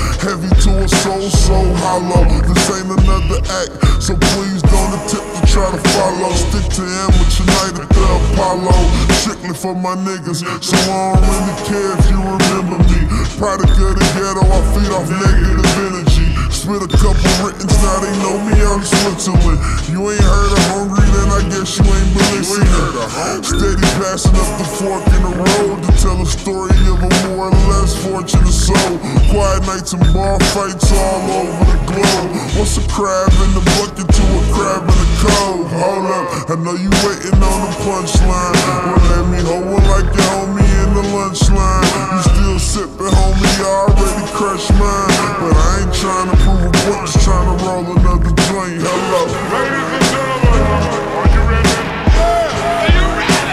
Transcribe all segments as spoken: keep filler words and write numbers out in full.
heavy to a soul so hollow. This ain't another act, so please don't attempt to try to follow. Stick to amateur night at the Apollo, strictly for my niggas, so I don't really care if you remember me. Product of the ghetto, I feed off negative energy. Spit a couple writtens, now they know me out in Switzerland. You ain't heard of Hongry, then I guess you ain't been listening. Steady passing up the fork in the road to tell a story of a more or less fortunate soul. Quiet nights and bar fights all over the globe. What's a crab in the bucket to a crab in the cove? Hold up, I know you waiting on the punchline. Well, let me hold one like your homie in the lunch line. You still sipping, homie, you already crushed mine. But I ain't trying to prove a point, just trying to roll another joint. Hello. Ladies and gentlemen, are you ready? Yeah. Are you ready?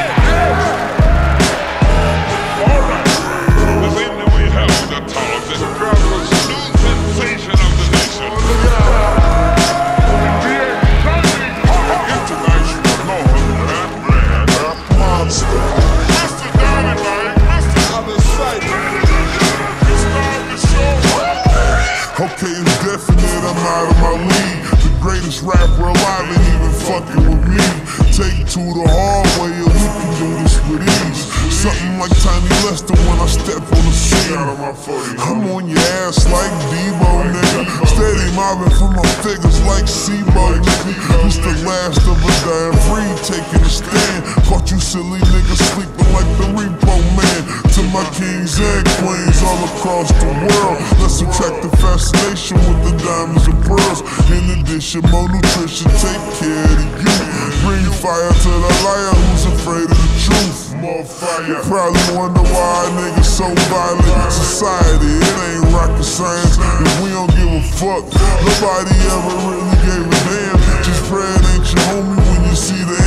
Yeah. All right. This evening we have the talented, fabulous new sensation of the nation. The exciting international man, man, monster. Mister Dynamite, Mister Other Sight. It's time to show. Okay, it's definite, I'm out of my league. The greatest rapper alive ain't even fucking with me. Take to the hallway and we can do this with ease. Something like Tiny Lester when I step on the scene. I'm on your ass like Debo, nigga. Steady mobbing for my figures like Sebo, nigga. It's the last of a dying breed taking a stand. Caught you silly niggas sleeping like the repo man. To my kings and queens all across the world, let's subtract the fascination with the diamonds and pearls. In addition, more nutrition, take care of you. Bring fire to the liar who's afraid of the truth. More fire. You probably wonder why niggas so violent. Society, it ain't rocket science. If we don't give a fuck, nobody ever really gave a damn. Just pray it ain't your homie when you see the